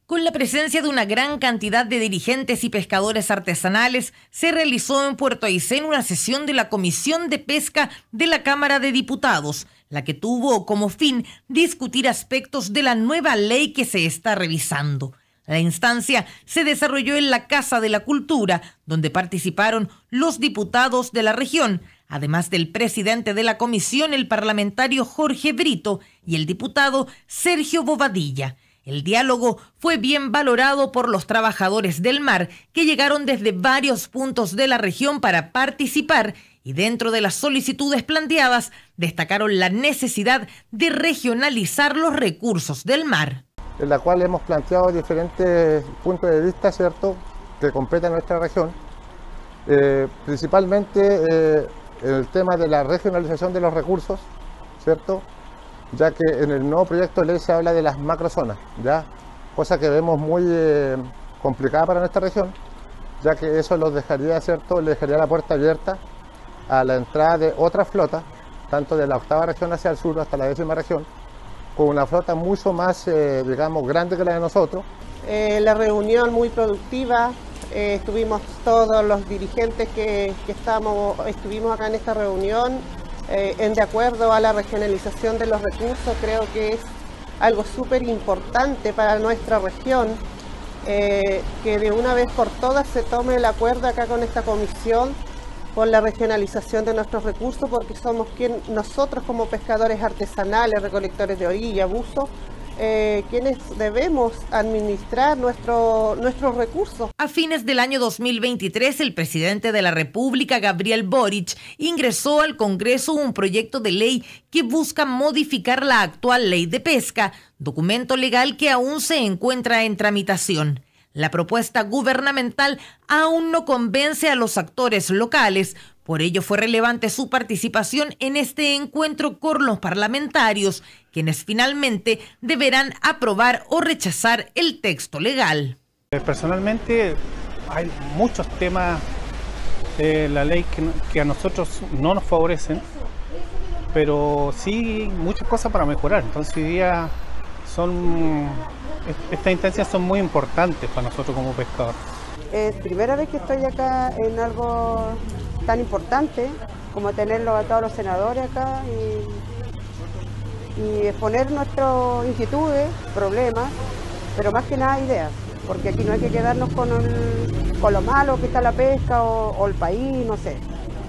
Con la presencia de una gran cantidad de dirigentes y pescadores artesanales, se realizó en Puerto Aysén una sesión de la Comisión de Pesca de la Cámara de Diputados, la que tuvo como fin discutir aspectos de la nueva ley que se está revisando. La instancia se desarrolló en la Casa de la Cultura, donde participaron los diputados de la región, además del presidente de la comisión, el parlamentario Jorge Brito, y el diputado Sergio Bobadilla. El diálogo fue bien valorado por los trabajadores del mar, que llegaron desde varios puntos de la región para participar, y dentro de las solicitudes planteadas destacaron la necesidad de regionalizar los recursos del mar. En la cual hemos planteado diferentes puntos de vista, ¿cierto?, que competen a nuestra región, principalmente el tema de la regionalización de los recursos, ¿cierto?, ya que en el nuevo proyecto de ley se habla de las macrozonas, ¿ya? Cosa que vemos muy complicada para nuestra región, ya que eso los dejaría, ¿cierto?, le dejaría la puerta abierta a la entrada de otras flotas, tanto de la 8ª región hacia el sur hasta la 10ª región, con una flota mucho más, digamos, grande que la de nosotros. La reunión muy productiva, estuvimos todos los dirigentes que estuvimos acá en esta reunión, de acuerdo a la regionalización de los recursos. Creo que es algo súper importante para nuestra región, que de una vez por todas se tome el acuerdo acá con esta comisión por la regionalización de nuestros recursos, porque somos nosotros como pescadores artesanales, recolectores de orilla, buzo, quienes debemos administrar nuestros recursos. A fines del año 2023, el presidente de la República, Gabriel Boric, ingresó al Congreso un proyecto de ley que busca modificar la actual ley de pesca, documento legal que aún se encuentra en tramitación. La propuesta gubernamental aún no convence a los actores locales. Por ello fue relevante su participación en este encuentro con los parlamentarios, quienes finalmente deberán aprobar o rechazar el texto legal. Personalmente hay muchos temas de la ley que a nosotros no nos favorecen, pero sí muchas cosas para mejorar. Entonces hoy día estas instancias son muy importantes para nosotros como pescadores. Es primera vez que estoy acá en algo tan importante como tenerlo a todos los senadores acá y exponer nuestras inquietudes, problemas, pero más que nada ideas, porque aquí no hay que quedarnos con lo malo que está la pesca o el país, no sé,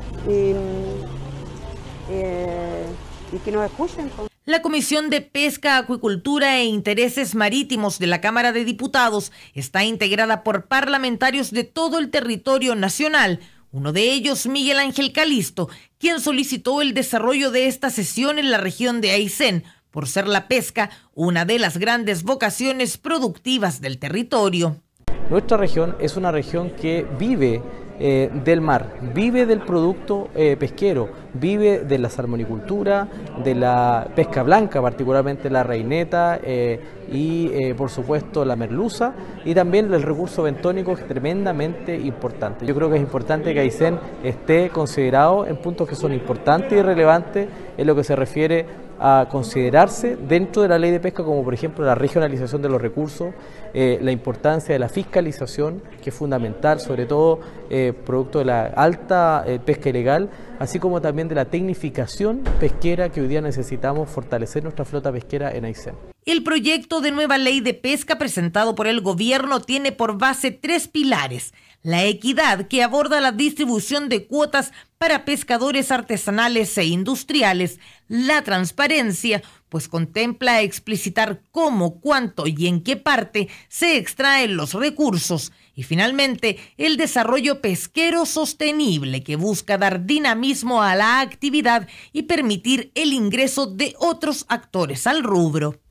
y que nos escuchen. La Comisión de Pesca, Acuicultura e Intereses Marítimos de la Cámara de Diputados está integrada por parlamentarios de todo el territorio nacional. Uno de ellos, Miguel Ángel Calisto, quien solicitó el desarrollo de esta sesión en la región de Aysén, por ser la pesca una de las grandes vocaciones productivas del territorio. Nuestra región es una región que vive del mar, vive del producto pesquero, vive de la salmonicultura, de la pesca blanca, particularmente la reineta y por supuesto la merluza, y también el recurso bentónico, que es tremendamente importante. Yo creo que es importante que Aysén esté considerado en puntos que son importantes y relevantes en lo que se refiere a considerarse dentro de la ley de pesca, como por ejemplo la regionalización de los recursos, la importancia de la fiscalización, que es fundamental, sobre todo producto de la alta pesca ilegal, así como también de la tecnificación pesquera que hoy día necesitamos fortalecer nuestra flota pesquera en Aysén. El proyecto de nueva ley de pesca presentado por el gobierno tiene por base 3 pilares. La equidad, que aborda la distribución de cuotas para pescadores artesanales e industriales. La transparencia, pues contempla explicitar cómo, cuánto y en qué parte se extraen los recursos. Y finalmente, el desarrollo pesquero sostenible, que busca dar dinamismo a la actividad y permitir el ingreso de otros actores al rubro.